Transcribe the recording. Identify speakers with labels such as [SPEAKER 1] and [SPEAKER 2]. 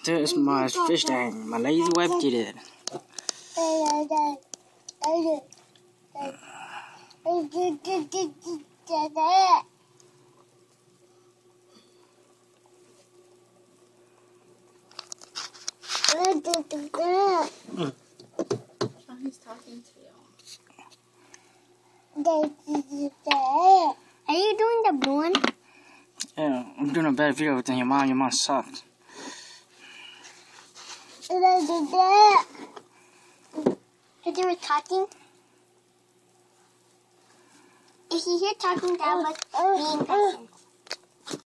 [SPEAKER 1] This is my fish tank. My lazy wife did it.
[SPEAKER 2] He's talking to you.
[SPEAKER 3] Are you doing the blue one?
[SPEAKER 1] Yeah, I'm doing a better video than your mom. Your mom sucked.
[SPEAKER 3] Because you were talking. If you hear talking, that was me in person.